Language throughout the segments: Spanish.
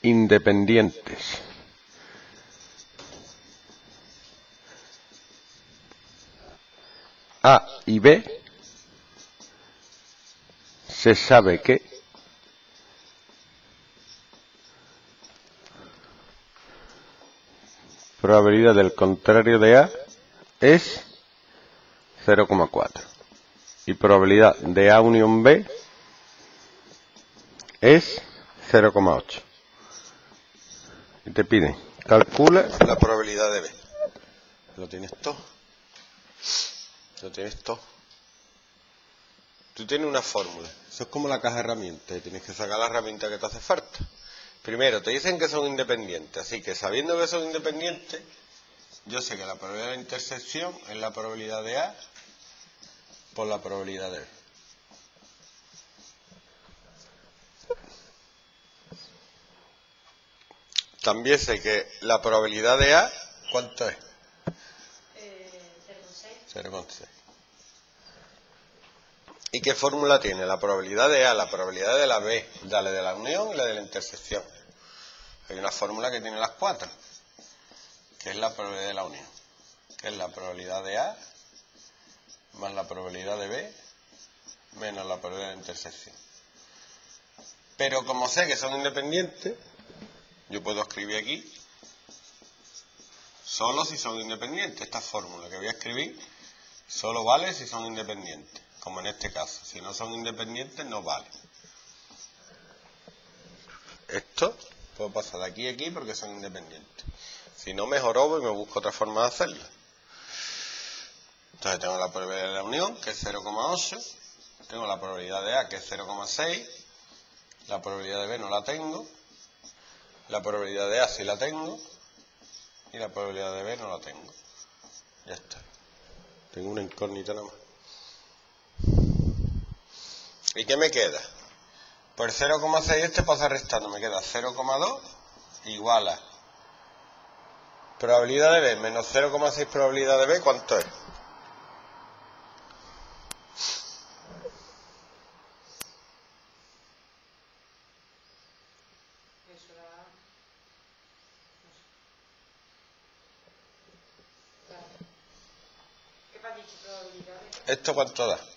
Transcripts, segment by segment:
independientes. A y B se sabe que probabilidad del contrario de A es 0,4 y probabilidad de A unión B es 0,8. Y te piden, calcula la probabilidad de B. Lo tienes todo. Lo tienes todo. Tú tienes una fórmula. Eso es como la caja de herramientas. Tienes que sacar la herramienta que te hace falta. Primero, te dicen que son independientes. Así que sabiendo que son independientes, yo sé que la probabilidad de intersección es la probabilidad de A por la probabilidad de B. También sé que la probabilidad de A, ¿cuánto es? 0,6. ¿Y qué fórmula tiene? La probabilidad de A, la probabilidad de la B, la de la unión y la de la intersección. Hay una fórmula que tiene las 4, que es la probabilidad de la unión, que es la probabilidad de A más la probabilidad de B menos la probabilidad de intersección. Pero como sé que son independientes, yo puedo escribir aquí solo si son independientes. Esta fórmula que voy a escribir solo vale si son independientes, como en este caso. Si no son independientes no vale. Esto puedo pasar de aquí a aquí porque son independientes. Si no, mejoro y me busco otra forma de hacerlo. Entonces tengo la probabilidad de la unión, que es 0,8. Tengo la probabilidad de A, que es 0,6. La probabilidad de B no la tengo. La probabilidad de A sí la tengo. Y la probabilidad de B no la tengo. Ya está. Tengo una incógnita nada más. ¿Y qué me queda? Por 0,6 este pasa restando. Me queda 0,2 igual a probabilidad de B menos 0,6 probabilidad de B. ¿Cuánto es? ¿Esto cuánto da?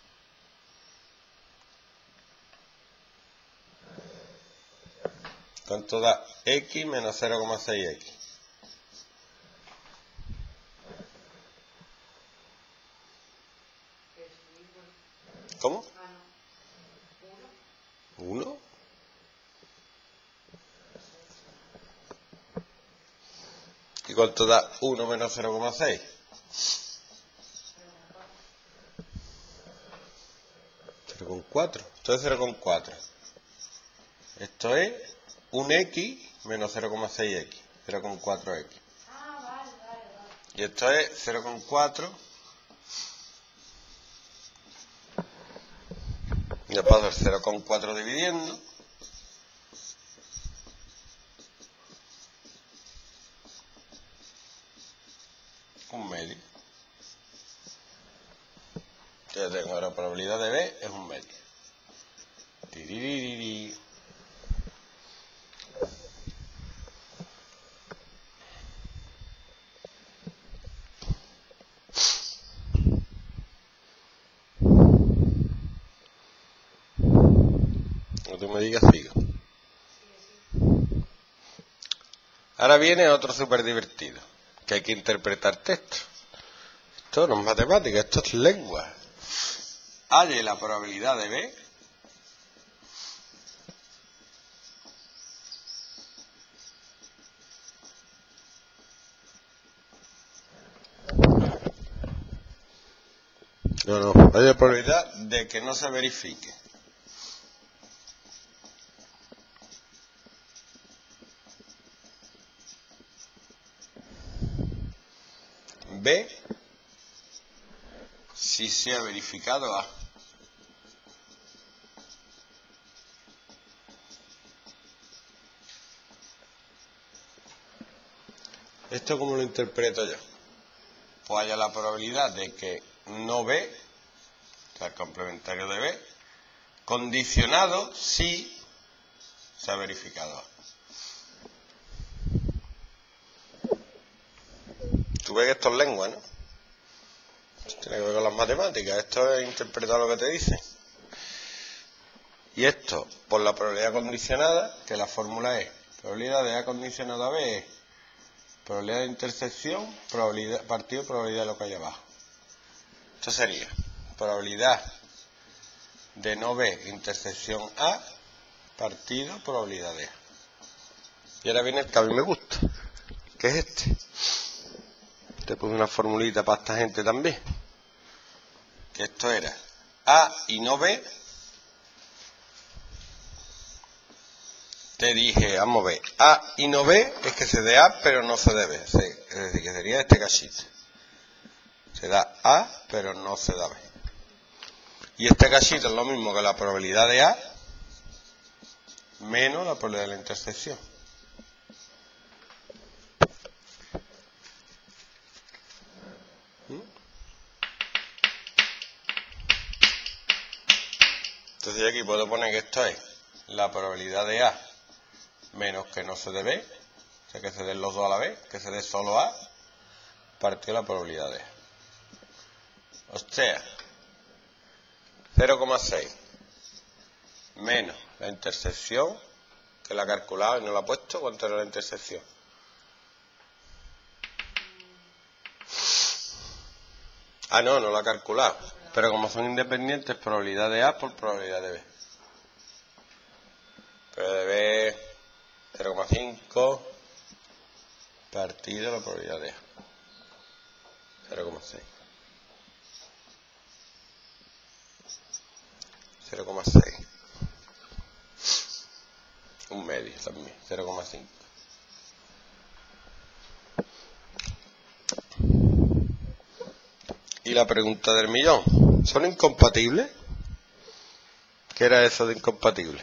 ¿Cuánto da x menos 0,6x? ¿Cómo? 1. ¿Y cuánto da 1 menos 0,6? 0,4. Esto es 0,4. Esto es un x menos 0,6x. 0,4x. Y esto es 0,4. Ya paso el 0,4 dividiendo. Un medio. Ya tengo la probabilidad de B es un medio. Tiriririri. No tú me digas sigo. Ahora viene otro súper divertido, que hay que interpretar texto. Esto no es matemática, esto es lengua. Halle la probabilidad de B halle la probabilidad de que no se verifique. B si se ha verificado A. ¿Esto cómo lo interpreto yo? Pues haya la probabilidad de que no B, o sea, el complementario de B, condicionado si se ha verificado A. ves que esto es lengua, ¿no? Tiene que ver con las matemáticas. Esto es interpretar lo que te dice. Y esto, por la probabilidad condicionada, que la fórmula es probabilidad de A condicionada a B es probabilidad de intersección, probabilidad, partido probabilidad de lo que hay abajo. Esto sería probabilidad de no B intersección A partido probabilidad de A. Y ahora viene el que a mí me gusta, que es este. Te puse una formulita para esta gente también. Que esto era A y no B. Te dije, vamos a ver, A y no B es que se dé A pero no se dé B. Es decir, que sería este cachito. Se da A pero no se da B. Y este cachito es lo mismo que la probabilidad de A menos la probabilidad de la intersección. Entonces yo aquí puedo poner que esto es la probabilidad de A menos que no se dé B, o sea que se den los dos a la vez, que se dé solo A, partido la probabilidad de A. O sea, 0,6 menos la intersección, que la he calculado y no la he puesto. ¿Cuánto era la intersección? Ah, no la he calculado. Pero como son independientes, probabilidad de A por probabilidad de B. Pero de B 0,5 partido la probabilidad de A. 0,6. 0,6. Un medio también, 0,5. Y la pregunta del millón, ¿son incompatibles? ¿Qué era eso de incompatible?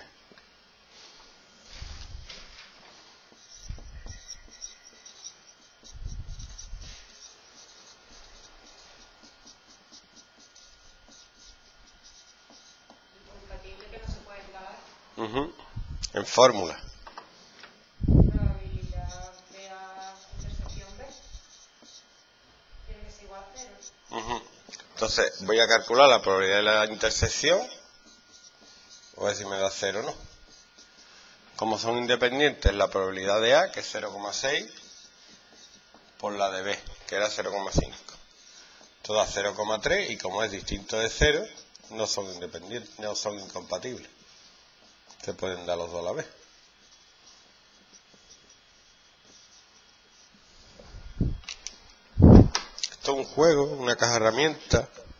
Incompatible que no se puede clavar. En fórmula. Probabilidad de A intersección B tiene que ser igual a 0. Entonces voy a calcular la probabilidad de la intersección. Voy a ver si me da 0 o no. Como son independientes, la probabilidad de A, que es 0,6, por la de B, que era 0,5. Esto da 0,3 y como es distinto de 0, no son independientes, no son incompatibles. Se pueden dar los dos a la vez. Esto es un juego, una caja de herramientas.